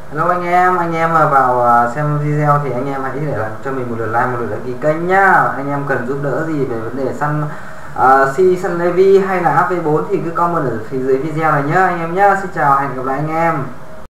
Hello anh em mà vào xem video thì anh em hãy để lại cho mình một lượt like, một lượt đăng ký kênh nhá. Anh em cần giúp đỡ gì về vấn đề săn si săn Levi hay là AV4 thì cứ comment ở phía dưới video này nhá anh em nhá. Xin chào, hẹn gặp lại anh em.